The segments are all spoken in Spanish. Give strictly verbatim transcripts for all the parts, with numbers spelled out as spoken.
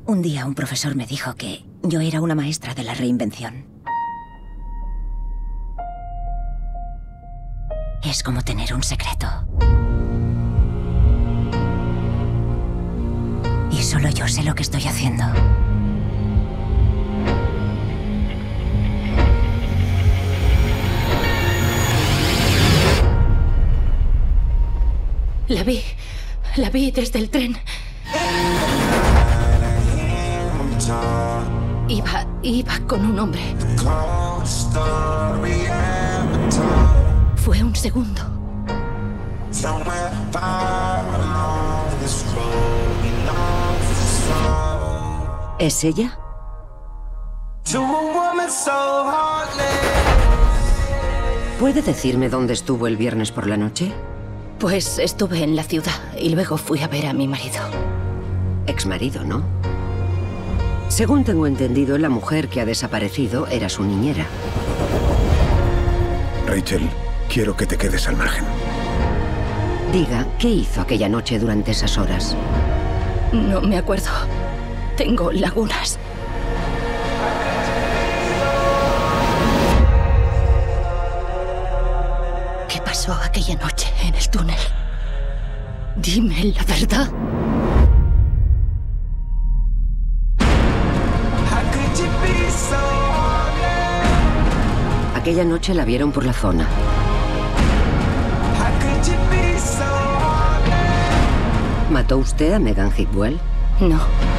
Un día un profesor me dijo que yo era una maestra de la reinvención. Es como tener un secreto. Y solo yo sé lo que estoy haciendo. La vi. La vi desde el tren. Iba, iba con un hombre. Fue un segundo. ¿Es ella? ¿Puede decirme dónde estuvo el viernes por la noche? Pues estuve en la ciudad y luego fui a ver a mi marido. Exmarido, ¿no? Según tengo entendido, la mujer que ha desaparecido era su niñera. Rachel, quiero que te quedes al margen. Diga, ¿qué hizo aquella noche durante esas horas? No me acuerdo. Tengo lagunas. ¿Qué pasó aquella noche en el túnel? Dime la verdad. Aquella noche la vieron por la zona. ¿Mató usted a Megan Hipwell? No.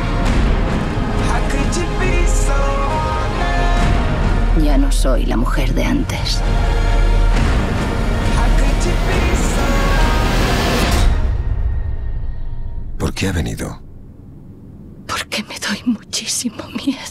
Ya no soy la mujer de antes. ¿Por qué ha venido? Porque me doy muchísimo miedo.